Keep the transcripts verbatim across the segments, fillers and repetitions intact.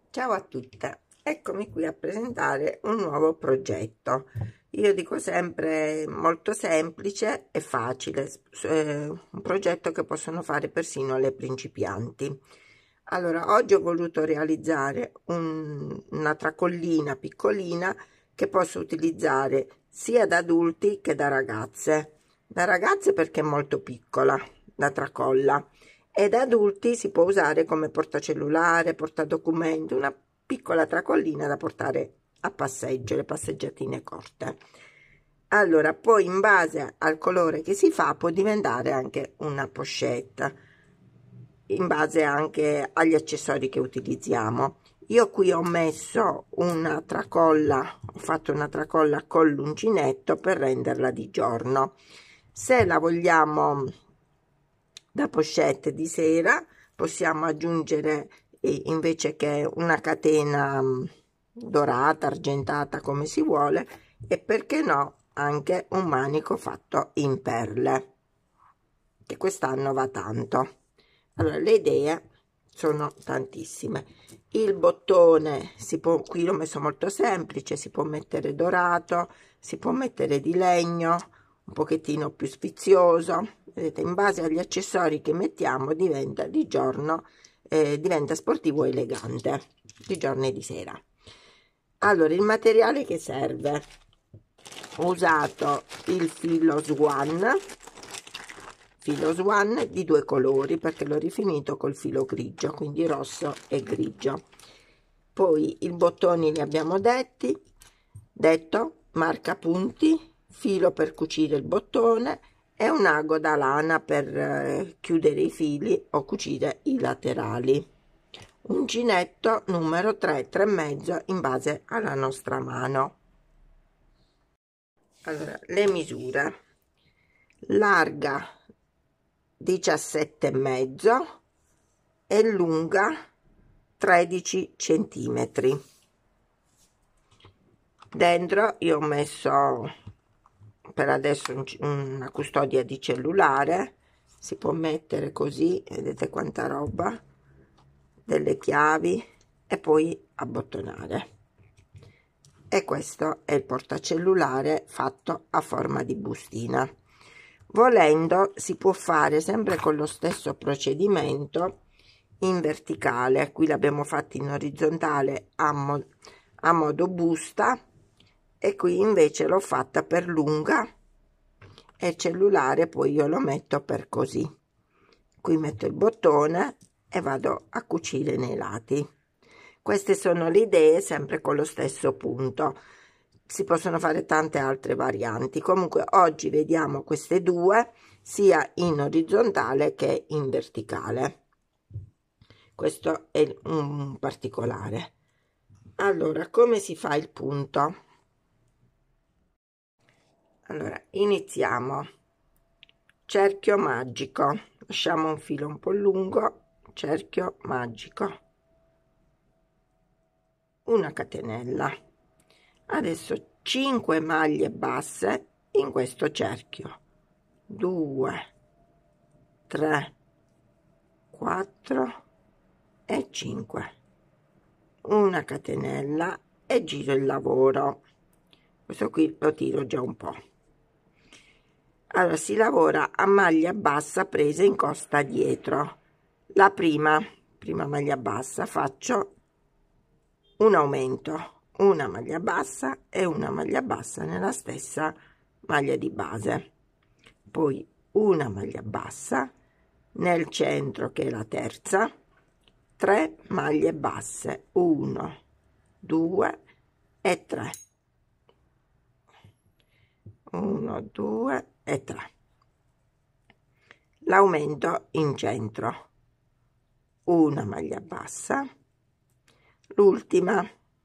Ciao a tutte, eccomi qui a presentare un nuovo progetto. Io dico sempre molto semplice e facile, eh, un progetto che possono fare persino le principianti. Allora, oggi ho voluto realizzare un- una tracollina piccolina che posso utilizzare sia da adulti che da ragazze. Da ragazze perché è molto piccola, la tracolla, e da adulti si può usare come portacellulare, portadocumenti, una piccola tracollina da portare a passeggio, le passeggiatine corte. Allora, poi in base al colore che si fa può diventare anche una pochette, in base anche agli accessori che utilizziamo. Io qui ho messo una tracolla, ho fatto una tracolla con l'uncinetto per renderla di giorno. Se la vogliamo da pochette di sera, possiamo aggiungere eh, invece che una catena mh, dorata, argentata, come si vuole, e perché no anche un manico fatto in perle, che quest'anno va tanto. Allora, le idee sono tantissime. Il bottone si può, qui l'ho messo molto semplice, si può mettere dorato, si può mettere di legno, un pochettino più sfizioso. Vedete, in base agli accessori che mettiamo diventa di giorno, eh, diventa sportivo e elegante, di giorno e di sera. Allora, il materiale che serve: ho usato il filo Swan, filo Swan di due colori perché l'ho rifinito col filo grigio, quindi rosso e grigio. Poi i bottoni li abbiamo detti, detto, marca punti, filo per cucire il bottone e un ago da lana per eh, chiudere i fili o cucire i laterali. Uncinetto numero tre, tre e mezzo in base alla nostra mano. Allora, le misure: larga diciassette e mezzo e lunga tredici centimetri. Dentro io ho messo per adesso una custodia di cellulare, si può mettere così, vedete quanta roba, delle chiavi e poi abbottonare. E questo è il portacellulare fatto a forma di bustina. Volendo si può fare sempre con lo stesso procedimento in verticale. Qui l'abbiamo fatto in orizzontale a, mo a modo busta, e qui invece l'ho fatta per lunga, e il cellulare poi io lo metto per così. Qui metto il bottone e vado a cucire nei lati. Queste sono le idee, sempre con lo stesso punto. Si possono fare tante altre varianti. Comunque oggi vediamo queste due sia in orizzontale che in verticale. Questo è un particolare. Allora, come si fa il punto? Allora, iniziamo. Cerchio magico. Lasciamo un filo un po' lungo, cerchio magico, una catenella. Adesso cinque maglie basse in questo cerchio, due, tre, quattro e cinque, una catenella e giro il lavoro. Questo qui lo tiro già un po'. Allora, si lavora a maglia bassa presa in costa dietro. La prima prima maglia bassa faccio un aumento, una maglia bassa e una maglia bassa nella stessa maglia di base, poi una maglia bassa nel centro che è la terza, tre maglie basse, uno, due e tre, uno, due e tre, l'aumento in centro, una maglia bassa, l'ultima,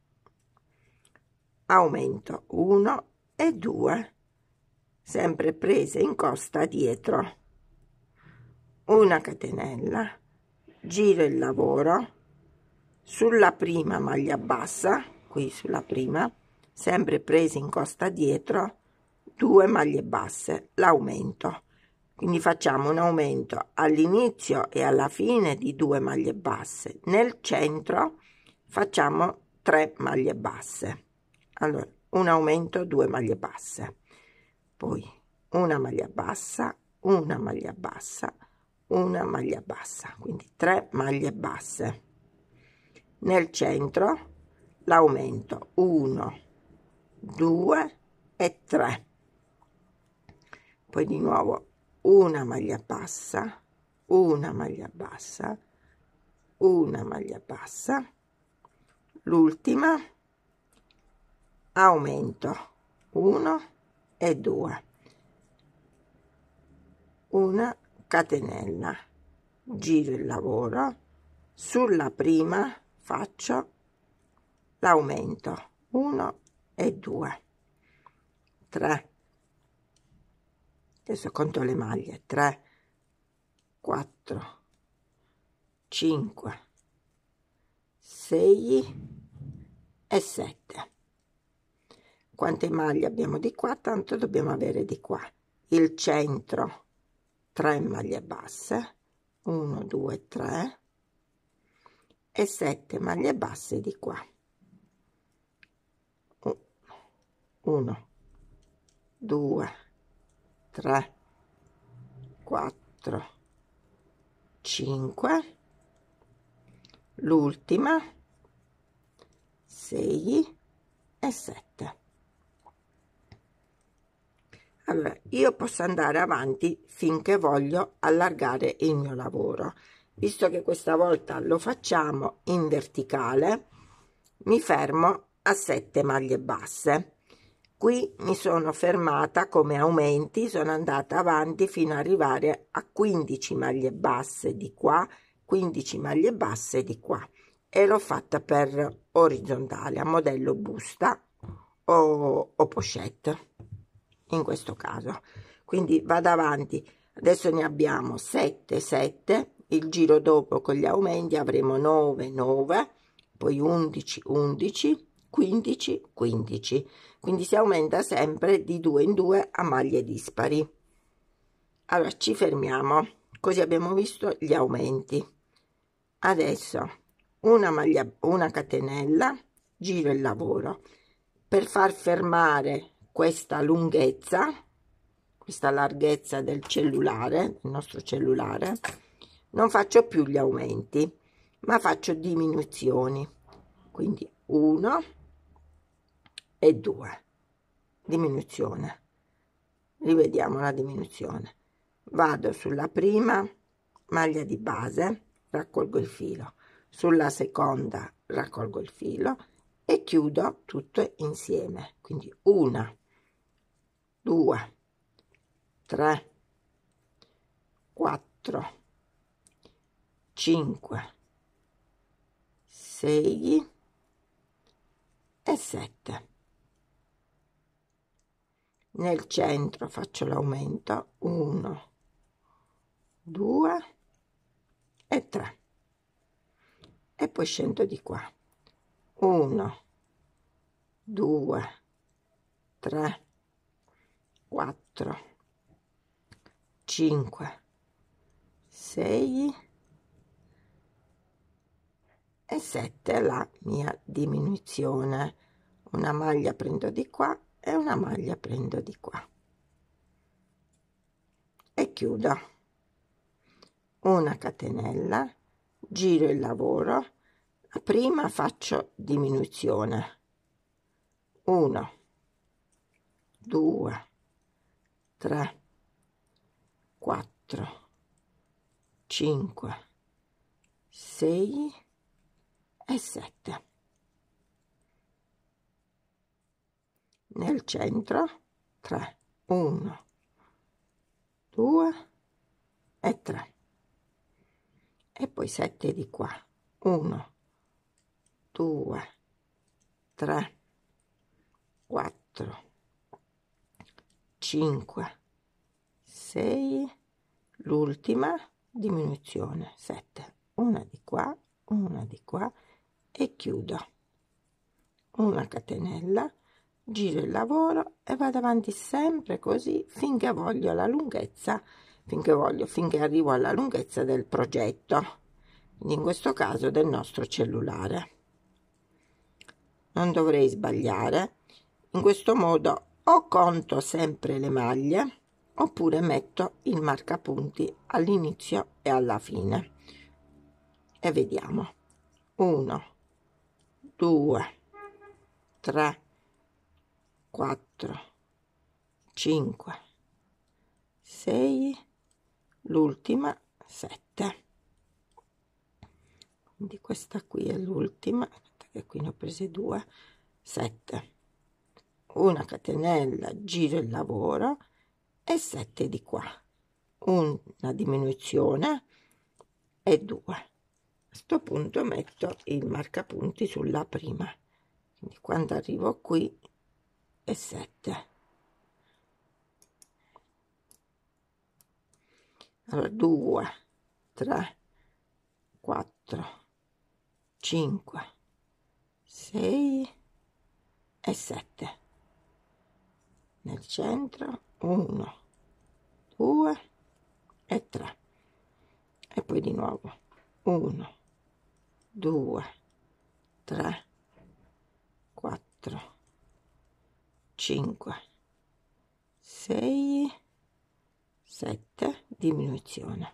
aumento uno e due, sempre prese in costa dietro, una catenella, giro il lavoro sulla prima maglia bassa, qui sulla prima, sempre prese in costa dietro, due maglie basse, l'aumento. Quindi facciamo un aumento all'inizio e alla fine di due maglie basse, nel centro facciamo tre maglie basse. Allora, un aumento, due maglie basse, poi una maglia bassa, una maglia bassa, una maglia bassa, quindi tre maglie basse. Nel centro l'aumento uno, due e tre, poi di nuovo una maglia bassa, una maglia bassa, una maglia bassa, l'ultima, aumento uno e due, una catenella, giro il lavoro, sulla prima faccio l'aumento uno e due, tre, adesso conto le maglie, tre, quattro, cinque, sei e sette. Quante maglie abbiamo di qua? Tanto dobbiamo avere di qua. Il centro, tre maglie basse, uno, due, tre e sette maglie basse di qua. uno, due, tre, quattro, cinque, l'ultima, sei e sette. Allora, io posso andare avanti finché voglio allargare il mio lavoro. Visto che questa volta lo facciamo in verticale, mi fermo a sette maglie basse. Qui mi sono fermata come aumenti, sono andata avanti fino ad arrivare a quindici maglie basse di qua, quindici maglie basse di qua, e l'ho fatta per orizzontale a modello busta o, o pochette in questo caso. Quindi vado avanti, adesso ne abbiamo sette, sette, il giro dopo con gli aumenti avremo nove, nove, poi undici, undici, quindici, quindici, quindi si aumenta sempre di due in due a maglie dispari. Allora ci fermiamo, così abbiamo visto gli aumenti. Adesso una maglia, una catenella, giro il lavoro per far fermare questa lunghezza, questa larghezza del cellulare, il nostro cellulare. Non faccio più gli aumenti, ma faccio diminuzioni, quindi uno e due, diminuzione, rivediamo la diminuzione, vado sulla prima maglia di base, raccolgo il filo, sulla seconda raccolgo il filo e chiudo tutto insieme, quindi una, due, tre, quattro, cinque, sei e sette. Nel centro faccio l'aumento uno, due e tre e poi scendo di qua uno, due, tre, quattro, cinque, sei e sette, la mia diminuzione. Una maglia prendo di qua e una maglia prendo di qua e chiudo, una catenella, giro il lavoro, prima faccio diminuzione uno, due, tre, quattro, cinque, sei e sette. Nel centro tre, uno, due e tre e poi sette di qua, uno, due, tre, quattro, cinque, sei, l'ultima diminuzione sette, una di qua, una di qua e chiudo, una catenella, giro il lavoro e vado avanti sempre così finché voglio la lunghezza, finché voglio, finché arrivo alla lunghezza del progetto, quindi in questo caso del nostro cellulare. non dovrei sbagliare. In questo modo o conto sempre le maglie oppure metto il marcapunti all'inizio e alla fine e vediamo. Uno, due, tre, quattro, cinque, sei, l'ultima sette. Quindi questa qui è l'ultima, che qui ne ho prese due, sette, una catenella, giro il lavoro e sette di qua, una diminuzione e due. A questo punto metto il marcapunti sulla prima, quindi quando arrivo qui è sette. Allora due, tre, quattro, cinque, sei e sette. Nel centro uno, due e tre. E poi di nuovo uno, due, tre, quattro, cinque, sei, sette, diminuzione.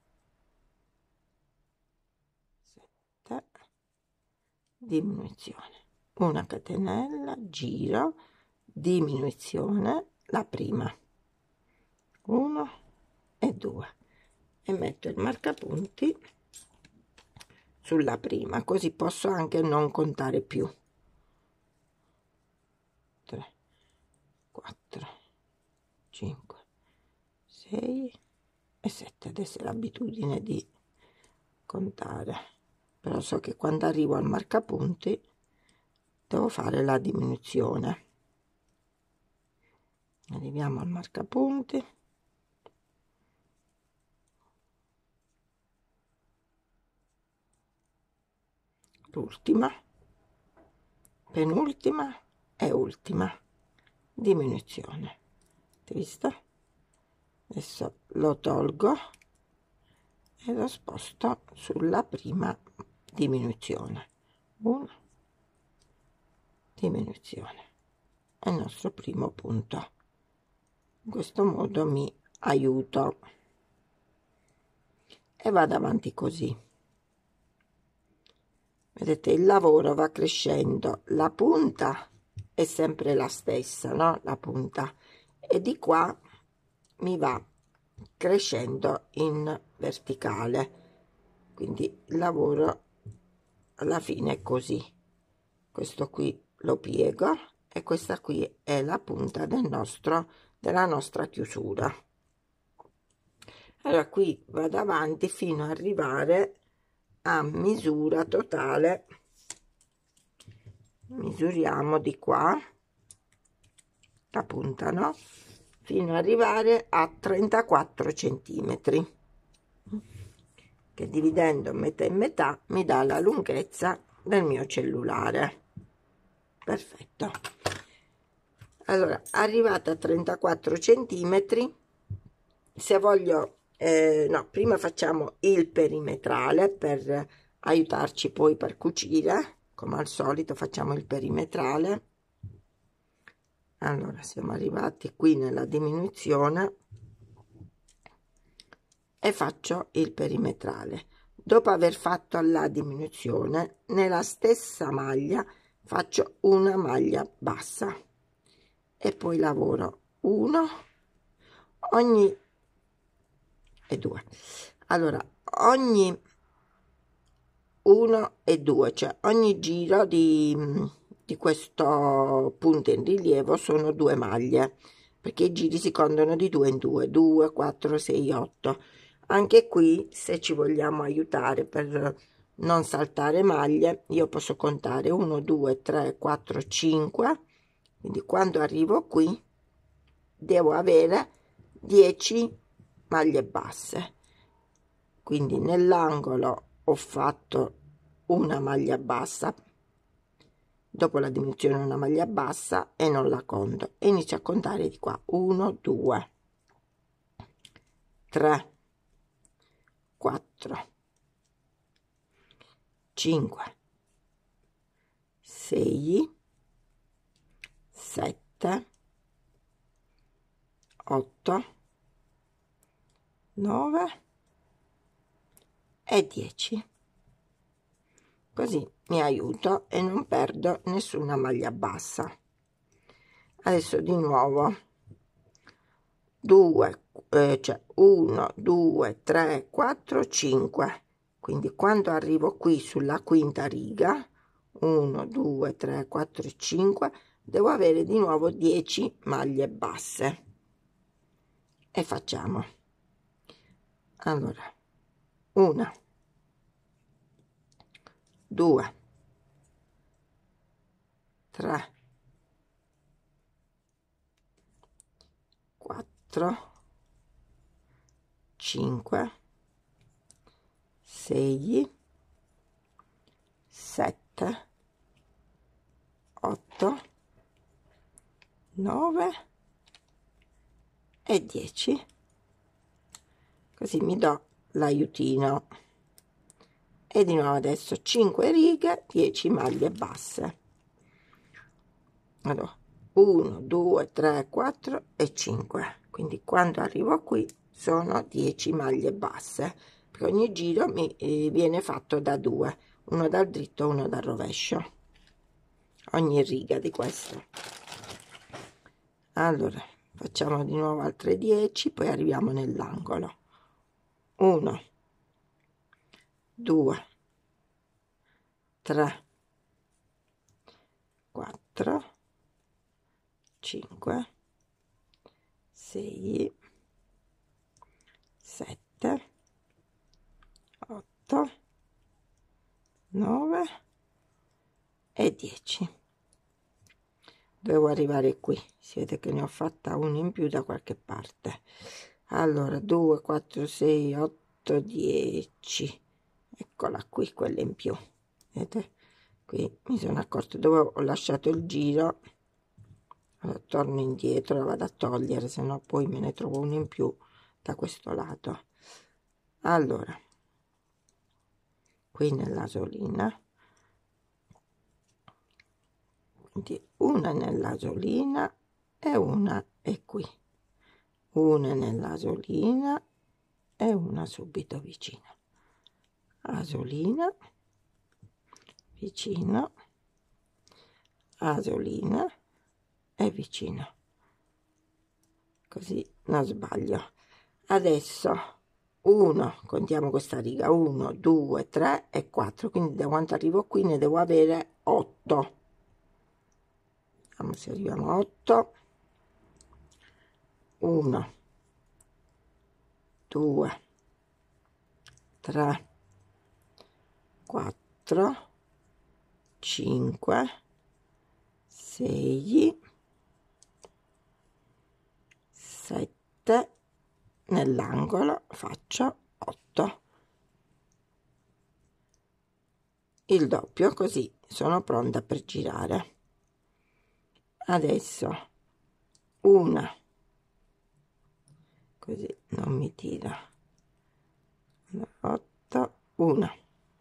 sette, diminuzione. Una catenella, giro, diminuzione, la prima. uno e due. E metto il marcapunti sulla prima, così posso anche non contare più. tre, quattro, cinque, sei e sette. Adesso è l'abitudine di contare, però so che quando arrivo al marcapunti devo fare la diminuzione. Arriviamo al marcapunti, l'ultima, penultima e ultima diminuzione. Avete visto? Adesso lo tolgo e lo sposto sulla prima diminuzione. Una diminuzione è il nostro primo punto. In questo modo mi aiuto e vado avanti così. Vedete, il lavoro va crescendo, la punta è sempre la stessa, no? La punta, e di qua mi va crescendo in verticale, quindi il lavoro alla fine è così. Questo qui lo piego e questa qui è la punta del nostro della nostra chiusura. Allora qui vado avanti fino ad arrivare a misura totale. Misuriamo di qua la punta, no? Fino ad arrivare a trentaquattro centimetri, che dividendo metà in metà mi dà la lunghezza del mio cellulare. Perfetto. Allora, arrivata a trentaquattro centimetri, se voglio eh, no, prima facciamo il perimetrale per aiutarci poi per cucire. Come al solito facciamo il perimetrale. Allora siamo arrivati qui nella diminuzione e faccio il perimetrale. Dopo aver fatto la diminuzione, nella stessa maglia faccio una maglia bassa e poi lavoro uno ogni e due. Allora ogni uno e due, cioè ogni giro di, di questo punto in rilievo sono due maglie, perché i giri si contano di due in due, due, quattro, sei, otto. Anche qui, se ci vogliamo aiutare per non saltare maglie, io posso contare uno, due, tre, quattro, cinque, quindi quando arrivo qui devo avere dieci maglie basse, quindi nell'angolo ho fatto una maglia bassa, dopo la diminuzione una maglia bassa e non la conto e inizio a contare di qua uno, due, tre, quattro, cinque, sei, sette, otto, nove e dieci. Così mi aiuto e non perdo nessuna maglia bassa. Adesso di nuovo due, eh, cioè uno, due, tre, quattro, cinque. Quindi quando arrivo qui sulla quinta riga, uno, due, tre, quattro e cinque, devo avere di nuovo dieci maglie basse. E facciamo. Allora, una, due, tre, quattro, cinque, sei, sette, otto, nove e dieci. Così mi do l'aiutino. E di nuovo adesso cinque righe, dieci maglie basse. Allora, uno, due, tre, quattro e cinque. Quindi quando arrivo qui sono dieci maglie basse, perché ogni giro mi eh, viene fatto da due, uno dal dritto, uno dal rovescio, ogni riga di questo. Allora facciamo di nuovo altre dieci, poi arriviamo nell'angolo. uno, due, tre, quattro, cinque, sei, sette, otto, nove e dieci. Devo arrivare qui, si vede che ne ho fatta una in più da qualche parte. Allora due, quattro, sei, otto, dieci. Eccola qui, quella in più. Vedete? Qui mi sono accorto dove ho lasciato il giro. Allora, torno indietro, la vado a togliere, se no poi me ne trovo uno in più da questo lato. Allora, qui nella solina, quindi una nella solina e una è qui, una nella solina e una subito vicino, asolina, vicino, asolina e vicino, così non sbaglio. Adesso uno, contiamo questa riga, uno, due, tre e quattro, quindi da quanto arrivo qui ne devo avere otto. Vediamo se arriviamo a otto. uno, due, tre, quattro, cinque, sei, sette, nell'angolo faccio otto, il doppio, così sono pronta per girare. Adesso una, così non mi tira, otto, una,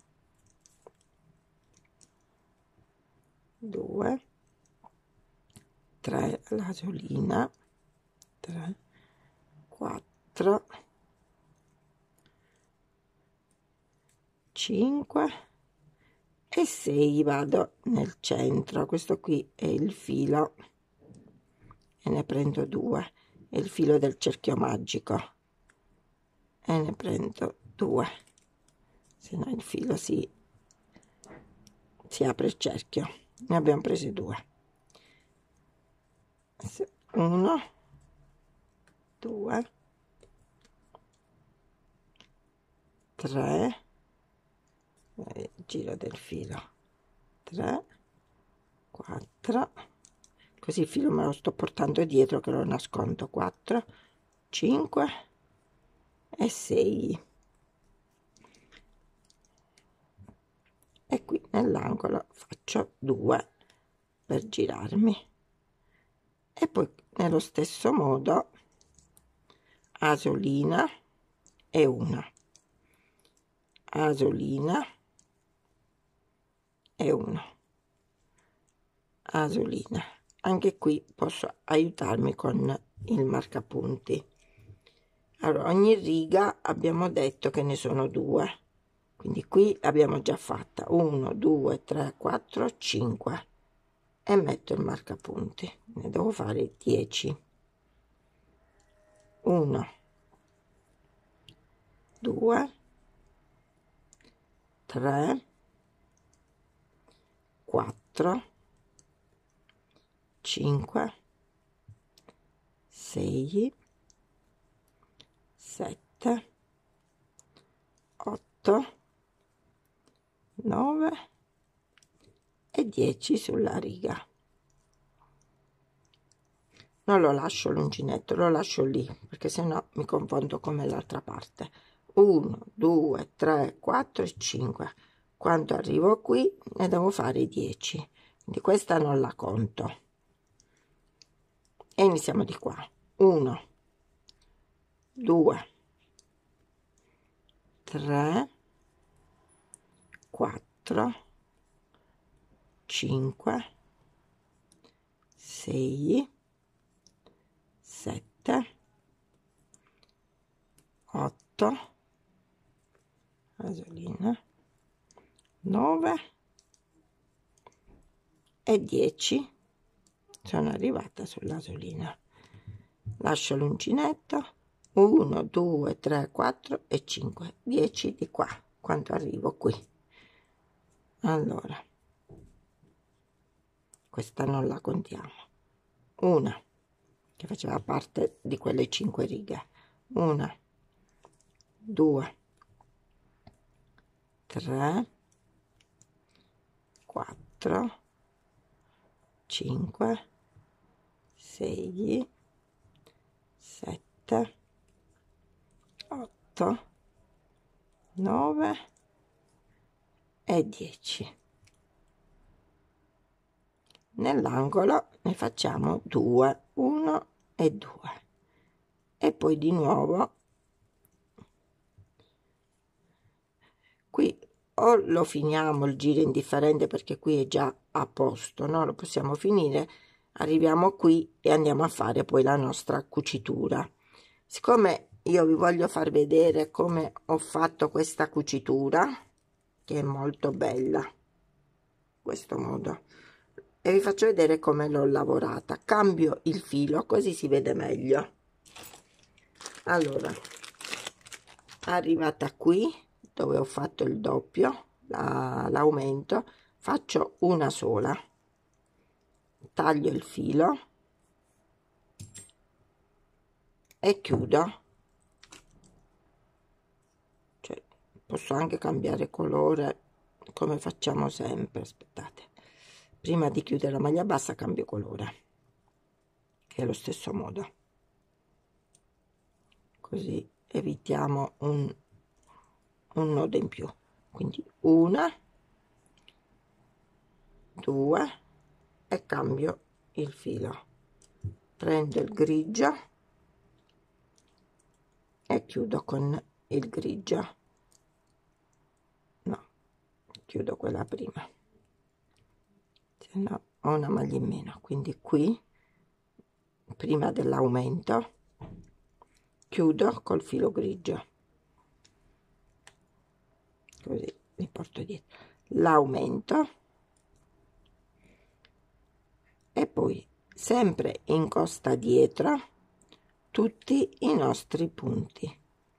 due, tre, la solina, tre, quattro, cinque e sei, vado nel centro. Questo qui è il filo e ne prendo due, è il filo del cerchio magico e ne prendo due, se no il filo si, si apre il cerchio. Ne abbiamo presi due, uno, due, tre, giro del filo, tre, quattro, così il filo me lo sto portando dietro che lo nascondo, quattro, cinque e sei, e qui nell'angolo faccio due per girarmi, e poi nello stesso modo asolina e una, asolina e uno, asolina. Anche qui posso aiutarmi con il marcapunti. Allora, ogni riga abbiamo detto che ne sono due, quindi qui abbiamo già fatta uno, due, tre, quattro, cinque e metto il marcapunti. Ne devo fare dieci. uno, due, tre, quattro, cinque, sei, sette, otto, nove e dieci sulla riga. Non lo lascio l'uncinetto, lo lascio lì perché sennò mi confondo come l'altra parte. uno, due, tre, quattro e cinque. Quando arrivo qui ne devo fare dieci, quindi questa non la conto e iniziamo di qua. uno, due, tre, quattro, cinque, sei, sette, otto, asolina, nove e dieci. Sono arrivata sull'asolina. Lascio l'uncinetto. uno, due, tre, quattro e cinque, dieci di qua quando arrivo qui. Allora, questa non la contiamo. Una che faceva parte di quelle cinque righe. Una, due, tre, quattro, cinque, sei, sette, otto, nove e dieci. Nell'angolo ne facciamo due, uno e due e poi di nuovo qui o lo finiamo il giro indifferente perché qui è già a posto, no? Lo possiamo finire, arriviamo qui e andiamo a fare poi la nostra cucitura. Siccome io vi voglio far vedere come ho fatto questa cucitura, che è molto bella, questo modo, e vi faccio vedere come l'ho lavorata. Cambio il filo così si vede meglio. Allora, arrivata qui dove ho fatto il doppio, l'aumento, la, faccio una sola, taglio il filo e chiudo. Cioè, posso anche cambiare colore come facciamo sempre. Aspettate, prima di chiudere la maglia bassa cambio colore, che è lo stesso modo, così evitiamo un, un nodo in più. Quindi una, due e cambio il filo, prendo il grigio e chiudo con il grigio, no, chiudo quella prima, se no ho una maglia in meno. Quindi qui prima dell'aumento chiudo col filo grigio, così mi porto dietro l'aumento e poi sempre incosta dietro tutti i nostri punti,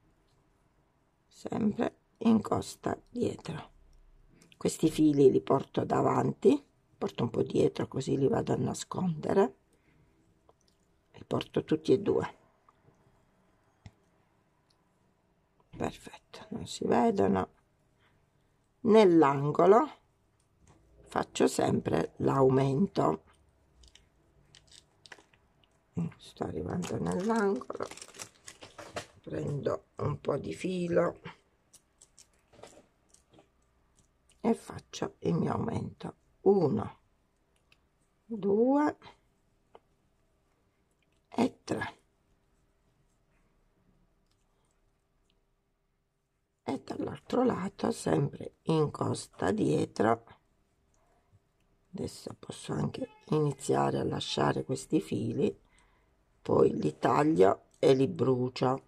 sempre incosta dietro. Questi fili li porto davanti, porto un po' dietro così li vado a nascondere, li porto tutti e due. Perfetto, non si vedono. Nell'angolo faccio sempre l'aumento. Sto arrivando nell'angolo, prendo un po' di filo e faccio il mio aumento. Uno, due e tre. E dall'altro lato sempre incosta dietro Adesso posso anche iniziare a lasciare questi fili, poi li taglio e li brucio,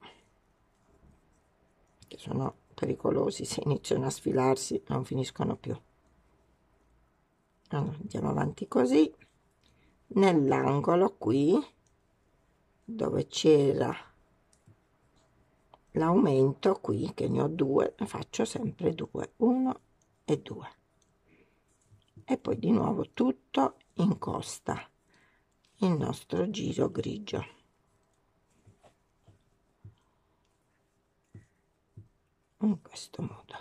che sono pericolosi, se iniziano a sfilarsi non finiscono più. Allora andiamo avanti così. Nell'angolo qui dove c'era l'aumento, qui che ne ho due, ne faccio sempre due, uno e due, e poi di nuovo tutto incosta il nostro giro grigio. In questo modo.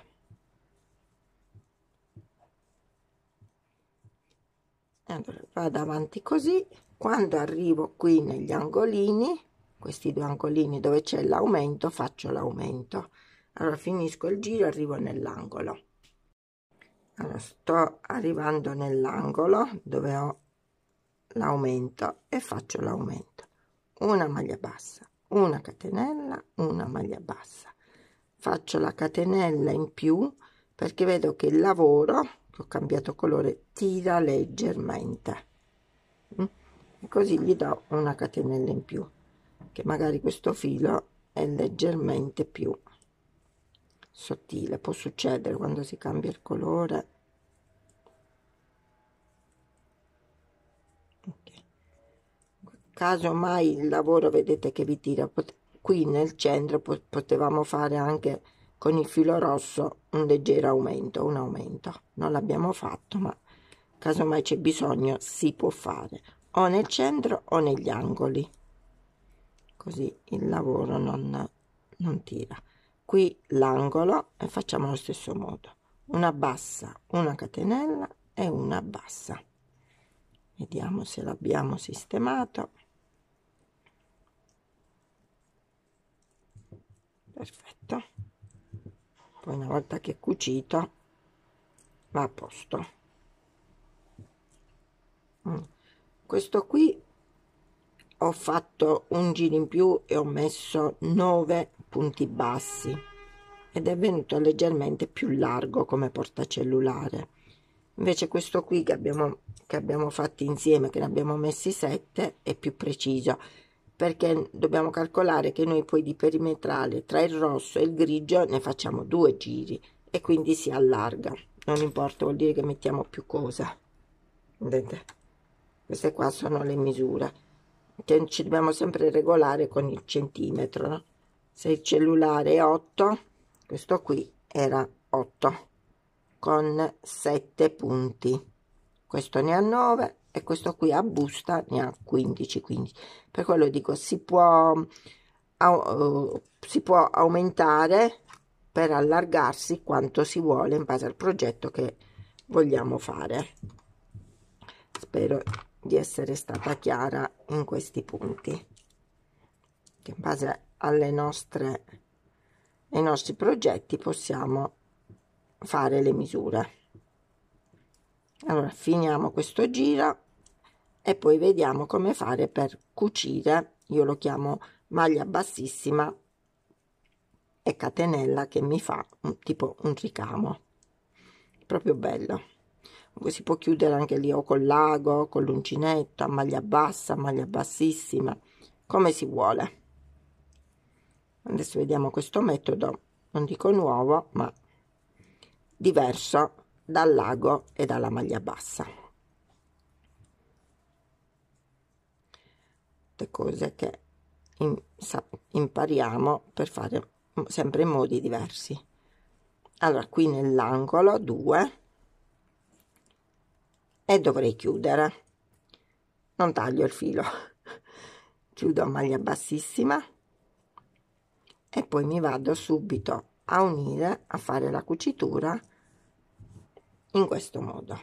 Allora vado avanti così. Quando arrivo qui negli angolini, questi due angolini dove c'è l'aumento, faccio l'aumento. Allora finisco il giro, arrivo nell'angolo. Allora sto arrivando nell'angolo dove ho l'aumento e faccio l'aumento. Una maglia bassa, una catenella, una maglia bassa. Faccio la catenella in più perché vedo che il lavoro, che ho cambiato colore, tira leggermente, e così gli do una catenella in più, che magari questo filo è leggermente più sottile. Può succedere quando si cambia il colore. Okay. Caso mai il lavoro vedete che vi tira, qui nel centro potevamo fare anche con il filo rosso un leggero aumento, un aumento. Non l'abbiamo fatto, ma casomai c'è bisogno si può fare o nel centro o negli angoli, così il lavoro non, non tira. Qui l'angolo e facciamo allo stesso modo, una bassa, una catenella e una bassa. Vediamo se l'abbiamo sistemato. Perfetto. Poi una volta che è cucito va a posto. Questo qui ho fatto un giro in più e ho messo nove punti bassi ed è venuto leggermente più largo come portacellulare. Invece questo qui che abbiamo che abbiamo fatto insieme, che ne abbiamo messi sette, è più preciso, perché dobbiamo calcolare che noi poi di perimetrale tra il rosso e il grigio ne facciamo due giri e quindi si allarga. Non importa, vuol dire che mettiamo più cosa. Vedete? Queste qua sono le misure che ci dobbiamo sempre regolare con il centimetro, no? Se il cellulare è otto, questo qui era otto con sette punti, questo ne ha nove e questo qui a busta ne ha quindici. quindici. Per quello dico, si può uh, si può aumentare per allargarsi quanto si vuole in base al progetto che vogliamo fare. Spero di essere stata chiara in questi punti, che in base alle nostre ai nostri progetti possiamo fare le misure. Allora finiamo questo giro e poi vediamo come fare per cucire. Io lo chiamo maglia bassissima e catenella, che mi fa un, tipo un ricamo proprio bello. Si può chiudere anche lì o col lago, con l'uncinetto, a maglia bassa, a maglia bassissima, come si vuole. Adesso vediamo questo metodo, non dico nuovo, ma diverso dal lago e dalla maglia bassa. Le cose che in, sa, impariamo per fare sempre in modi diversi. Allora qui nell'angolo due e dovrei chiudere, non taglio il filo, chiudo a maglia bassissima e poi mi vado subito a unire, a fare la cucitura in questo modo.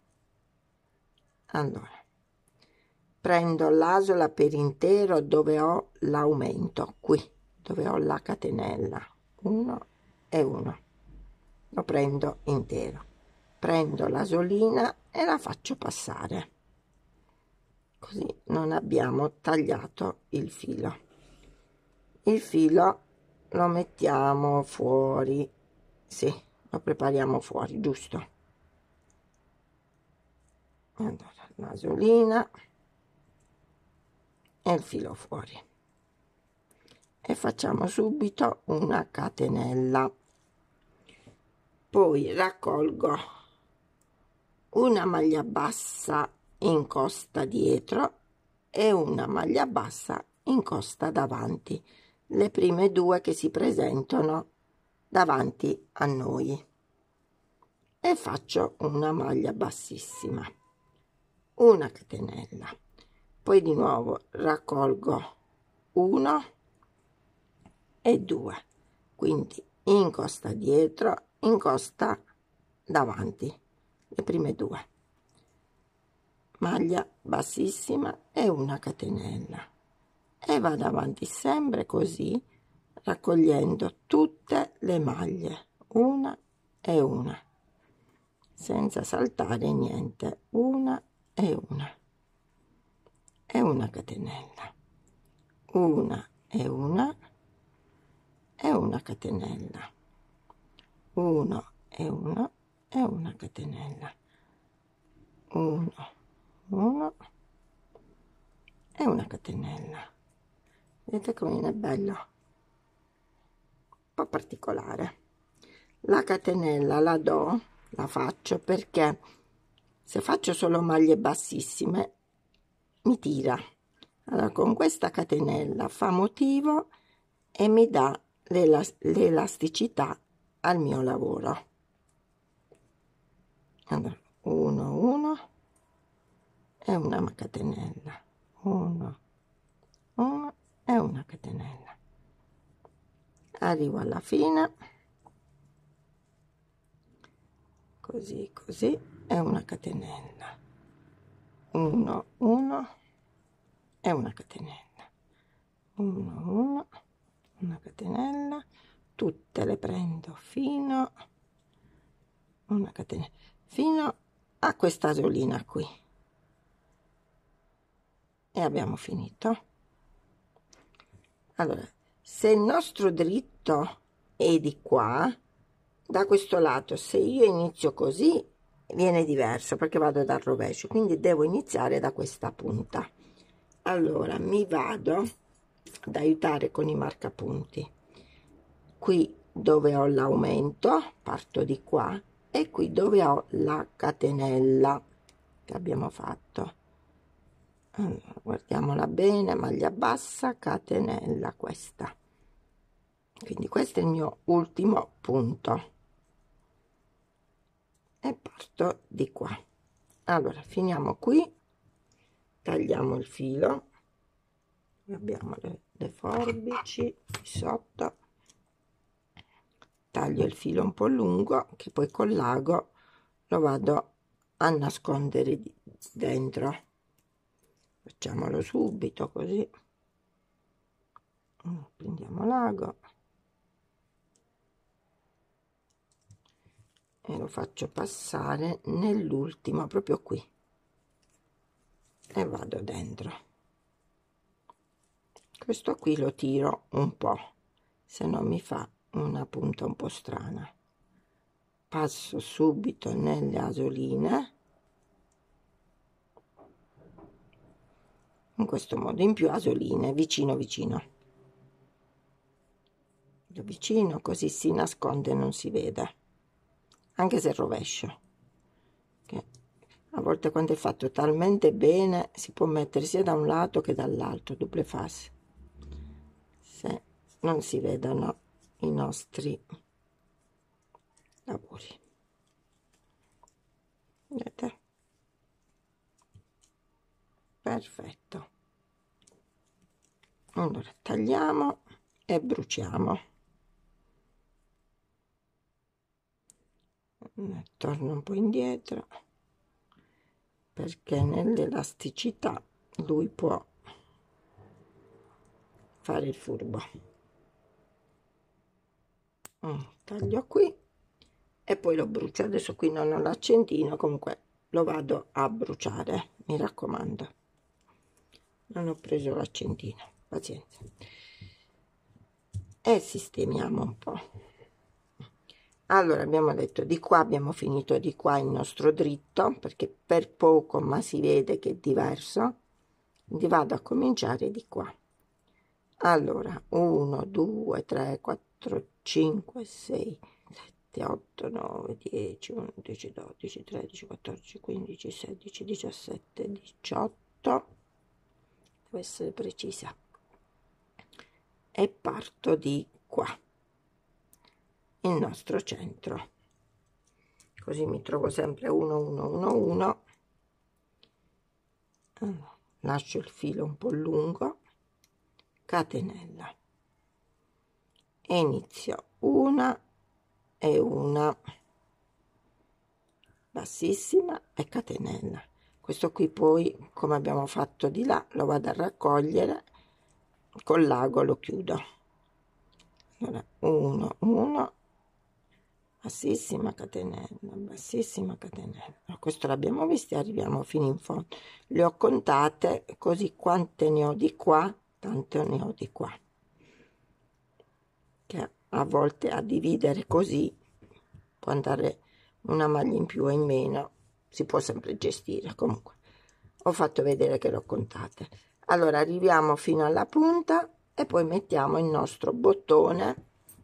Allora prendo l'asola per intero dove ho l'aumento, qui dove ho la catenella, uno e uno, lo prendo intero, prendo l'asolina e la faccio passare, così non abbiamo tagliato il filo. Il filo lo mettiamo fuori, sì, lo prepariamo fuori, giusto? allora l'asolina e il filo fuori e facciamo subito una catenella. Poi raccolgo una maglia bassa in costa dietro e una maglia bassa in costa davanti, le prime due che si presentano davanti a noi, e faccio una maglia bassissima, una catenella, poi di nuovo raccolgo uno e due, quindi incosta dietro, incosta davanti, le prime due, maglia bassissima e una catenella, e vado avanti sempre così, raccogliendo tutte le maglie, una e una, senza saltare niente, una e una, e una catenella, una e una, e una catenella, uno e uno e una catenella, uno, uno e una catenella. Vedete come viene bello, un po' particolare. La catenella la do, la faccio perché se faccio solo maglie bassissime mi tira. Allora con questa catenella fa motivo e mi dà l'elasticità al mio lavoro. Allora uno, uno e una catenella, uno, uno e una catenella, arrivo alla fine, così così, e una catenella, uno, uno e una catenella, uno, uno, una catenella, tutte le prendo fino una catenella fino a questa asolina qui e abbiamo finito. Allora, se il nostro dritto è di qua, da questo lato, se io inizio così viene diverso perché vado dal rovescio, quindi devo iniziare da questa punta. Allora mi vado ad aiutare con i marcapunti, qui dove ho l'aumento parto di qua e qui dove ho la catenella che abbiamo fatto. Allora, guardiamola bene, maglia bassa, catenella, questa, quindi questo è il mio ultimo punto e parto di qua. Allora finiamo qui, tagliamo il filo, abbiamo le, le forbici sotto, taglio il filo un po' lungo che poi col l'ago lo vado a nascondere dentro. Facciamolo subito così, prendiamo l'ago e lo faccio passare nell'ultimo, proprio qui, e vado dentro. Questo qui lo tiro un po', se no mi fa una punta un po' strana. Passo subito nelle asoline, in questo modo, in più asoline, vicino vicino, lo vicino così si nasconde e non si vede, anche se rovescio, che a volte quando è fatto talmente bene si può mettere sia da un lato che dall'altro, double face, se non si vedono i nostri lavori. Vedete? Perfetto. Allora tagliamo e bruciamo. Torno un po' indietro perché nell'elasticità lui può fare il furbo. Mm, taglio qui e poi lo brucio. Adesso qui non ho l'accendino, comunque lo vado a bruciare, mi raccomando. Non ho preso l'accendino, pazienza. E sistemiamo un po'. Allora abbiamo detto di qua, abbiamo finito di qua il nostro dritto, perché per poco ma si vede che è diverso. Quindi vado a cominciare di qua. Allora uno due tre quattro cinque sei sette otto nove dieci undici dodici tredici quattordici quindici sedici diciassette diciotto, devo essere precisa, e parto di qua, il nostro centro, così mi trovo sempre uno uno uno uno. Allora, lascio il filo un po' lungo, catenella e inizio una e una, bassissima e catenella. Questo qui poi, come abbiamo fatto di là, lo vado a raccogliere con l'ago, lo chiudo. Allora uno uno, bassissima catenella, bassissima catenella. Allora, questo l'abbiamo visto e arriviamo fino in fondo. Le ho contate, così quante ne ho di qua tante ne ho di qua, che a volte a dividere così può andare una maglia in più o in meno, si può sempre gestire. Comunque ho fatto vedere che l'ho contate. Allora arriviamo fino alla punta e poi mettiamo il nostro bottone.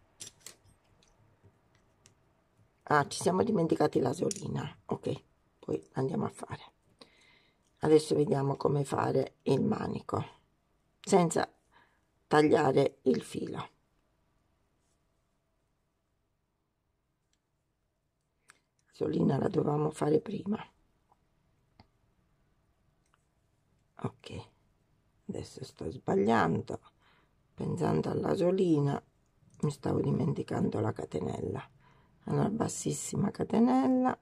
Ah, ci siamo dimenticati la solina. Ok, poi andiamo a fare. Adesso vediamo come fare il manico senza tagliare il filo. La solina la dovevamo fare prima. Ok, adesso sto sbagliando, pensando alla solina mi stavo dimenticando la catenella. Allora bassissima catenella.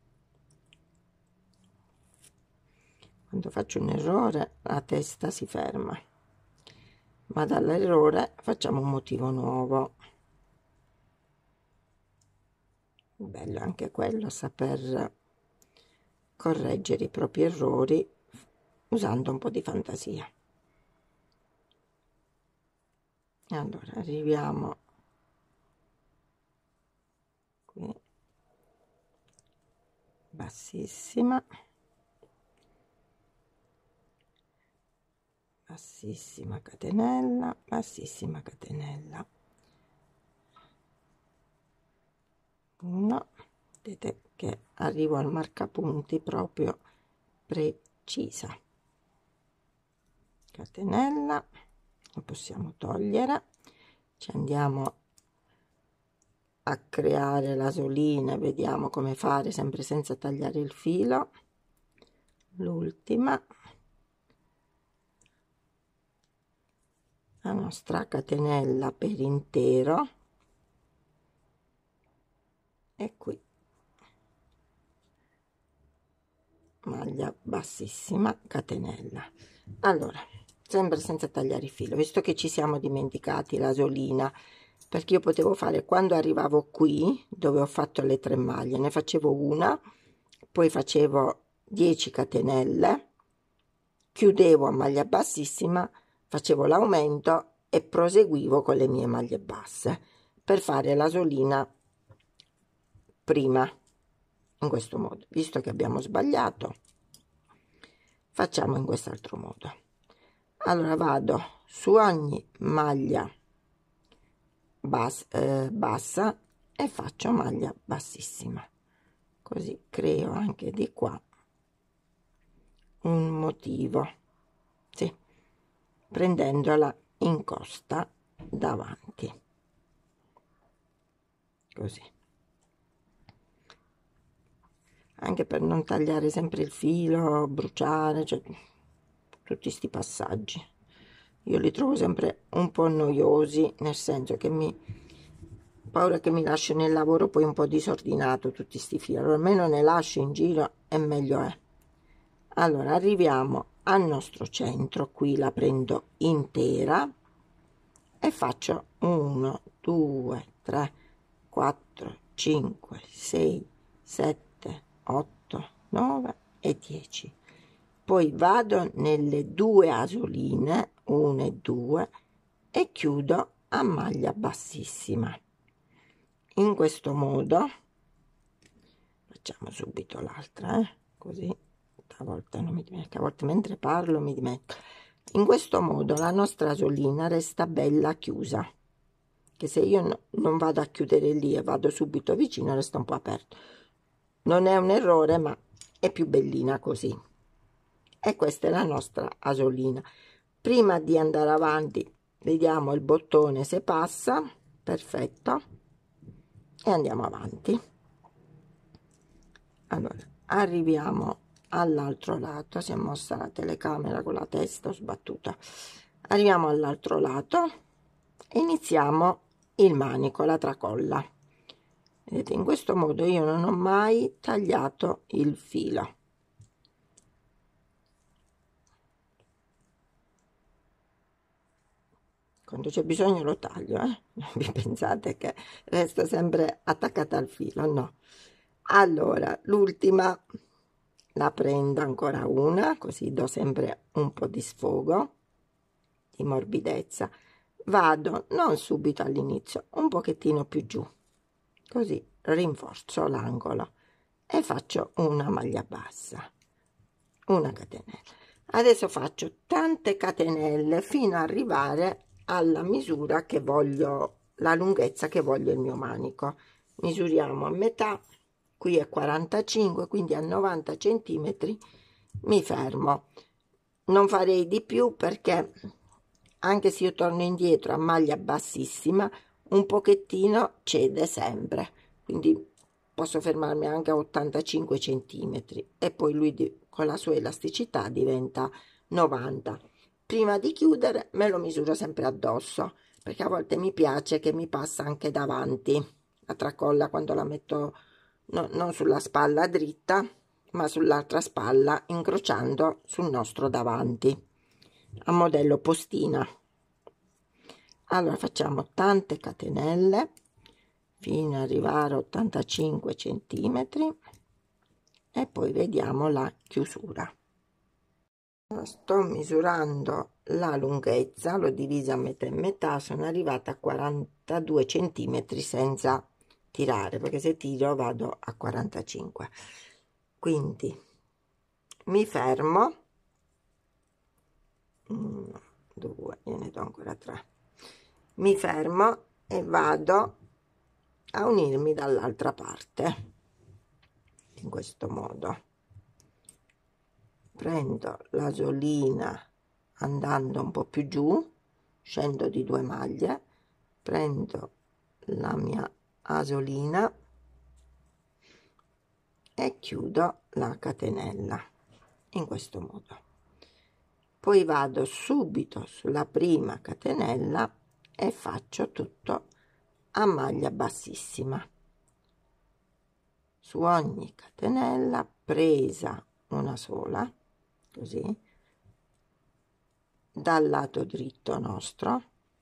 Quando faccio un errore la testa si ferma, ma dall'errore facciamo un motivo nuovo. Bello anche quello, saper correggere i propri errori usando un po' di fantasia. Allora arriviamo qui, bassissima, bassissima catenella, bassissima catenella, uno, vedete che arrivo al marcapunti proprio precisa, catenella, lo possiamo togliere, ci andiamo a creare la solina, vediamo come fare sempre senza tagliare il filo, l'ultima, la nostra catenella per intero, e qui maglia bassissima, catenella. Allora sempre senza tagliare il filo, visto che ci siamo dimenticati la solina, perché io potevo fare, quando arrivavo qui dove ho fatto le tre maglie, ne facevo una, poi facevo dieci catenelle, chiudevo a maglia bassissima, facevo l'aumento e proseguivo con le mie maglie basse per fare la solina prima. In questo modo, visto che abbiamo sbagliato, facciamo in quest'altro modo. Allora vado su ogni maglia bas eh, bassa e faccio maglia bassissima, così creo anche di qua un motivo, sì, prendendola in costa davanti, così, anche per non tagliare sempre il filo, bruciare, cioè tutti sti passaggi io li trovo sempre un po' noiosi, nel senso che mi paura che mi lascio nel lavoro poi un po' disordinato tutti sti fili, allora almeno ne lascio in giro e meglio è. Allora arriviamo al nostro centro, qui la prendo intera e faccio uno due tre quattro cinque sei sette otto nove e dieci, poi vado nelle due asoline uno e due e chiudo a maglia bassissima, in questo modo, facciamo subito l'altra, eh? Così a volte non mi dimentico, a volte mentre parlo mi dimentico. In questo modo la nostra asolina resta bella chiusa, che se io no, non vado a chiudere lì e vado subito vicino resta un po' aperto. Non è un errore, ma è più bellina così. E questa è la nostra asolina. Prima di andare avanti vediamo il bottone se passa, perfetto, e andiamo avanti. Allora arriviamo all'altro lato, si è mossa la telecamera con la testa, ho sbattuta. Arriviamo all'altro lato e iniziamo il manico, la tracolla. Vedete, in questo modo io non ho mai tagliato il filo. Quando c'è bisogno lo taglio, eh? Non vi pensate che resta sempre attaccata al filo, no. Allora, l'ultima la prendo ancora una, così do sempre un po' di sfogo, di morbidezza. Vado non subito all'inizio, un pochettino più giù, così rinforzo l'angolo e faccio una maglia bassa, una catenella. Adesso faccio tante catenelle fino ad arrivare alla misura che voglio, la lunghezza che voglio il mio manico. Misuriamo a metà, qui è quarantacinque, quindi a novanta centimetri mi fermo. Non farei di più perché anche se io torno indietro a maglia bassissima un pochettino cede sempre, quindi posso fermarmi anche a ottantacinque centimetri e poi lui di, con la sua elasticità diventa novanta. Prima di chiudere me lo misuro sempre addosso, perché a volte mi piace che mi passa anche davanti la tracolla quando la metto no, non sulla spalla dritta ma sull'altra spalla, incrociando sul nostro davanti a modello postina. Allora facciamo tante catenelle fino ad arrivare a ottantacinque centimetri e poi vediamo la chiusura. Sto misurando la lunghezza, l'ho divisa a metà e metà, sono arrivata a quarantadue centimetri senza tirare, perché se tiro vado a quarantacinque. Quindi mi fermo, uno, due, gliene do ancora tre, mi fermo e vado a unirmi dall'altra parte, in questo modo. Prendo l'asolina andando un po' più giù, scendo di due maglie, prendo la mia asolina e chiudo la catenella in questo modo. Poi vado subito sulla prima catenella e faccio tutto a maglia bassissima. Su ogni catenella presa una sola, così, dal lato dritto nostro,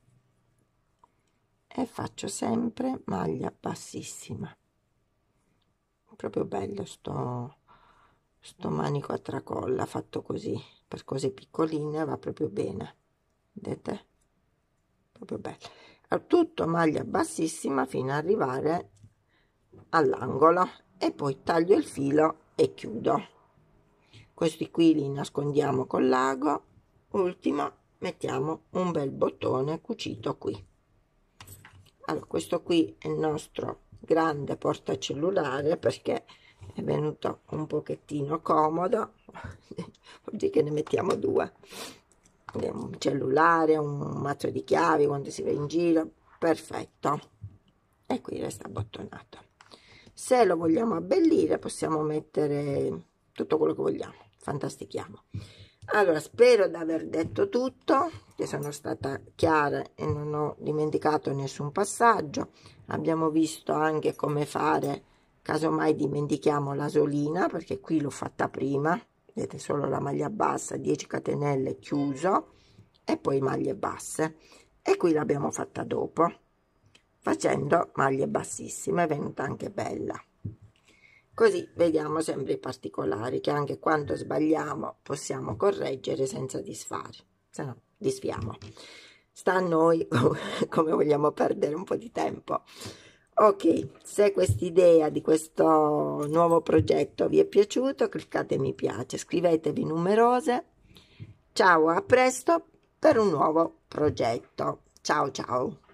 e faccio sempre maglia bassissima. Proprio bello sto, sto manico a tracolla fatto così, per cose piccoline va proprio bene, vedete? Proprio bello. Allora, tutto maglia bassissima fino ad arrivare all'angolo e poi taglio il filo e chiudo. Questi qui li nascondiamo col lago. Ultimo, mettiamo un bel bottone cucito qui. Allora, questo qui è il nostro grande portacellulare perché è venuto un pochettino comodo. Oggi che ne mettiamo due, un cellulare, un mazzo di chiavi quando si va in giro, perfetto. E qui resta abbottonato. Se lo vogliamo abbellire possiamo mettere tutto quello che vogliamo, fantastichiamo. Allora, spero di aver detto tutto, che sono stata chiara e non ho dimenticato nessun passaggio. Abbiamo visto anche come fare casomai dimentichiamo l'asolina, perché qui l'ho fatta prima, vedete, solo la maglia bassa, dieci catenelle, chiuso, e poi maglie basse, e qui l'abbiamo fatta dopo facendo maglie bassissime, è venuta anche bella. Così vediamo sempre i particolari, che anche quando sbagliamo possiamo correggere senza disfare, se no disfiamo. Sta a noi come vogliamo perdere un po' di tempo. Ok, se quest'idea di questo nuovo progetto vi è piaciuto, cliccate mi piace, scrivetevi numerose. Ciao, a presto per un nuovo progetto. Ciao ciao.